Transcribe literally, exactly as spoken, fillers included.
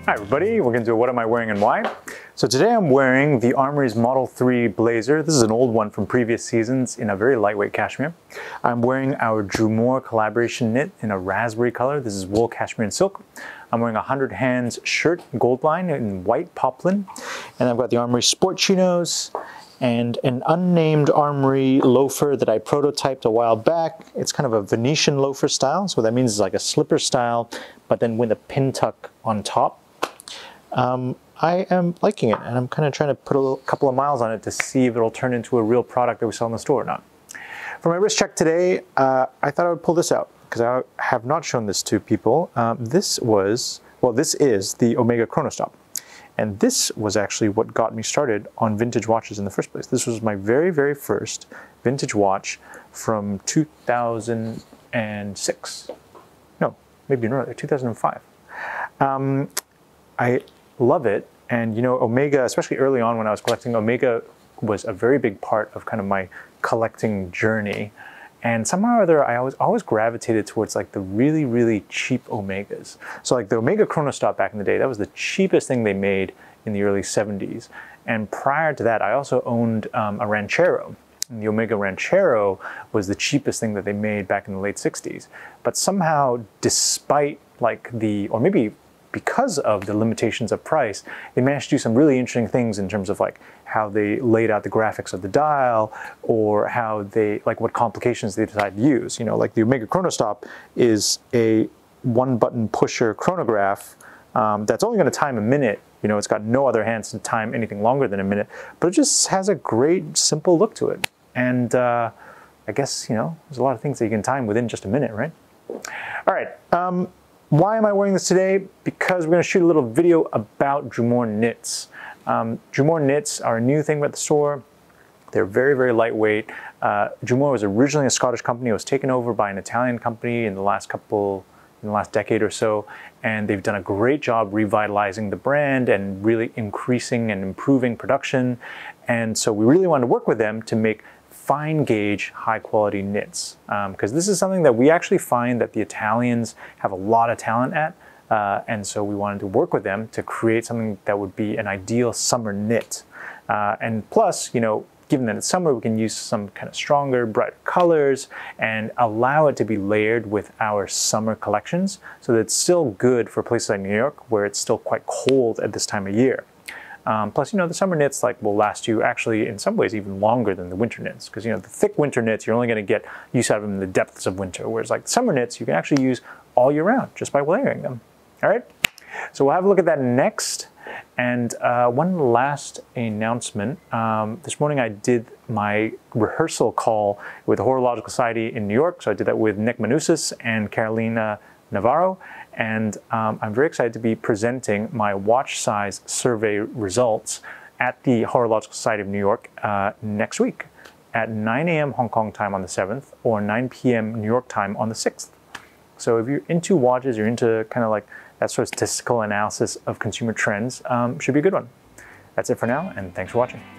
Hi everybody, we're going to do what am I wearing and why. So today I'm wearing the Armoury's Model three Blazer. This is an old one from previous seasons in a very lightweight cashmere. I'm wearing our Drumore collaboration knit in a raspberry color. This is wool, cashmere, and silk. I'm wearing a Hundred Hands shirt, gold line in white poplin. And I've got the Armoury sport chinos and an unnamed Armoury loafer that I prototyped a while back. It's kind of a Venetian loafer style. So what that means is like a slipper style, but then with a pin tuck on top. Um, I am liking it, and I'm kind of trying to put a little, couple of miles on it to see if it'll turn into a real product that we sell in the store or not. For my wrist check today, uh, I thought I would pull this out because I have not shown this to people. Um, this was, well, this is the Omega Chronostop. And this was actually what got me started on vintage watches in the first place. This was my very, very first vintage watch from two thousand six. No, maybe earlier, two thousand five. Um, I love it, and you know, Omega, especially early on when I was collecting, Omega was a very big part of kind of my collecting journey. And somehow or other, I always always gravitated towards like the really, really cheap Omegas. So like the Omega Chronostop back in the day, that was the cheapest thing they made in the early seventies. And prior to that, I also owned um, a Ranchero. And the Omega Ranchero was the cheapest thing that they made back in the late sixties. But somehow, despite like the, or maybe because of the limitations of price, they managed to do some really interesting things in terms of like how they laid out the graphics of the dial, or how they, like what complications they decided to use. You know, like the Omega Chronostop is a one button pusher chronograph um, that's only going to time a minute. You know, it's got no other hands to time anything longer than a minute, but it just has a great simple look to it. And uh, I guess, you know, there's a lot of things that you can time within just a minute, right? All right. Um, Why am I wearing this today? Because we're going to shoot a little video about Drumore knits. Um, Drumore knits are a new thing at the store. They're very, very lightweight. Uh, Drumore was originally a Scottish company. It was taken over by an Italian company in the last couple, in the last decade or so, and they've done a great job revitalizing the brand and really increasing and improving production. And so we really wanted to work with them to make fine gauge, high quality knits. Because um, this is something that we actually find that the Italians have a lot of talent at. Uh, and so we wanted to work with them to create something that would be an ideal summer knit. Uh, and plus, you know, given that it's summer, we can use some kind of stronger, bright colors and allow it to be layered with our summer collections so that it's still good for places like New York where it's still quite cold at this time of year. Um, plus, you know, the summer knits like will last you actually in some ways even longer than the winter knits, because, you know, the thick winter knits, you're only going to get use out of them in the depths of winter, whereas like the summer knits, you can actually use all year round just by layering them. All right, so we'll have a look at that next. And uh, one last announcement. Um, this morning I did my rehearsal call with the Horological Society in New York. So I did that with Nick Manousis and Carolina Navarro. And um, I'm very excited to be presenting my watch size survey results at the Horological Society of New York uh, next week at nine A M Hong Kong time on the seventh or nine P M New York time on the sixth. So if you're into watches, you're into kind of like that sort of statistical analysis of consumer trends, um, should be a good one. That's it for now, and thanks for watching.